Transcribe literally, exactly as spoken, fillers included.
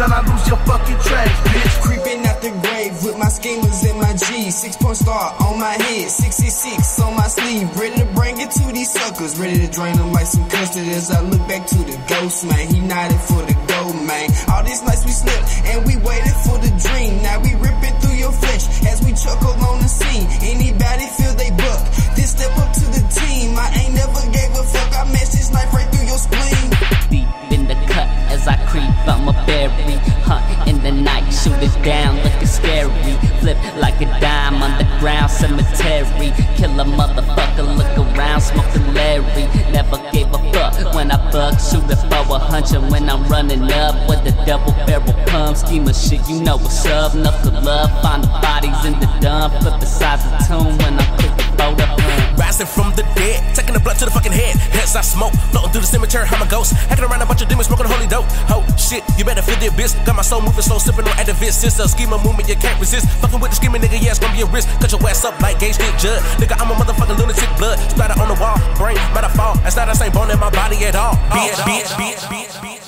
time I lose your fucking trash, bitch. Creeping out the grave with my schemers and my G. Six point star on my head, sixty-six on my sleeve. Ready to bring it to these suckers, ready to drain them like some custard. As I look back to the ghost, man, he nodded for the gold, man. All these nights we slept and we waited for the dream. Now we ripping through your flesh as we chuckle on the scene. Anybody feel they buck, then step up to the team. I ain't never gave a fuck, I matched this knife right through your spleen. Deep in the cut as I creep, I'm a berry. Hunt in the night, shoot it down, looking scary. Flip like a dime, underground cemetery. Kill a motherfucker, look around, smoking Larry. Never gave a fuck when I bug, shoot it for a hundred. When I'm running up with the double barrel pump. Schema shit, you know what's up. Knuckle love, find the bodies in the dump. Flip beside the tomb when I'm quick to blow the hunt. Rising from the dead, taking the blood to the fucking head. Heads I smoke, floating through the cemetery, I'm a ghost. Hacking around a bunch of demons, smoking holy dope. Oh shit, you better feel the abyss. Got my soul moving slow, sipping on Advil. Since a schema movement, you can't resist. Fucking with the scheming nigga, yeah, it's gonna be a risk. Cut your ass up like Gage Street Judge. Nigga, I'm a motherfucking lunatic, blood splatter on the wall. Brain, matter fall. That's not the same bone in my body at all. Bitch, bitch, bitch, bitch, bitch.